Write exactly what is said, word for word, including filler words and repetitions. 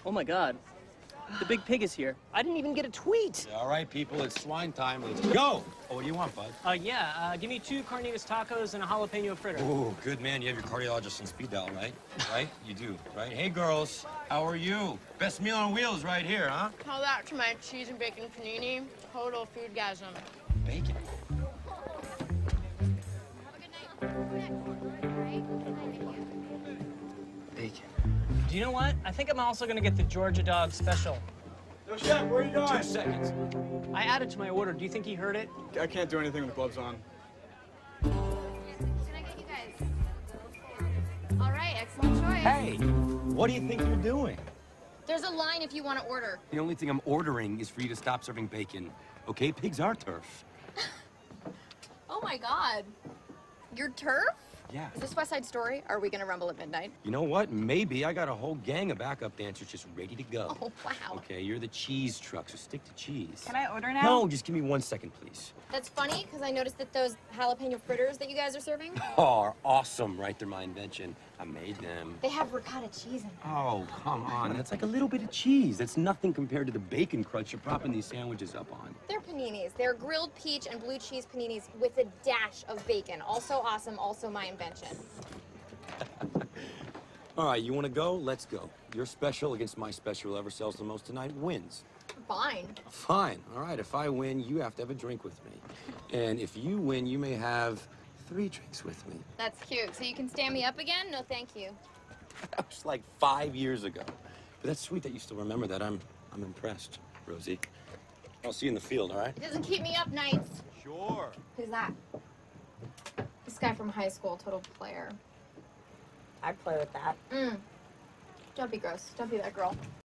Oh my God. The big pig is here. I didn't even get a tweet. All right, people, it's swine time. Let's go. Oh, what do you want, bud? Uh, yeah, uh, give me two carnitas tacos and a jalapeno fritter. Ooh, good man. You have your cardiologist on speed dial, right? Right? You do, right? Hey, girls, how are you? Best meal on wheels right here, huh? Tell that to my cheese and bacon panini. Total foodgasm. Bacon. Bacon. Do you know what? I think I'm also gonna get the Georgia Dog special. Yo, chef, where are you going? Two seconds. I added to my order. Do you think he heard it? I can't do anything with gloves on. Can I get you guys? All right, excellent choice. Hey, what do you think you're doing? There's a line if you want to order. The only thing I'm ordering is for you to stop serving bacon. Okay, pigs are turf. Oh my God. You're turf? Yeah. Is this West Side Story? Are we gonna rumble at midnight? You know what? Maybe. I got a whole gang of backup dancers just ready to go. Oh, wow. Okay, you're the cheese truck, so stick to cheese. Can I order now? No, just give me one second, please. That's funny, because I noticed that those jalapeno fritters that you guys are serving, Oh, are awesome, right? They're my invention. I made them. they have ricotta cheese in them. Oh, come on. That's like a little bit of cheese. That's nothing compared to the bacon crunch you're propping these sandwiches up on. They're paninis. They're grilled peach and blue cheese paninis with a dash of bacon. Also awesome, also my invention. All right, you want to go? Let's go. Your special against my special, whoever sells the most tonight wins. Fine. Fine. All right, if I win, you have to have a drink with me. And if you win, you may have three drinks with me. That's cute. So you can stand me up again? No, thank you. That was like five years ago. But that's sweet that you still remember that. I'm, I'm impressed, Rosie. I'll see you in the field, all right? It doesn't keep me up nights. Sure. Who's that? This guy from high school, total player. I'd play with that. Mm. Don't be gross. Don't be that girl.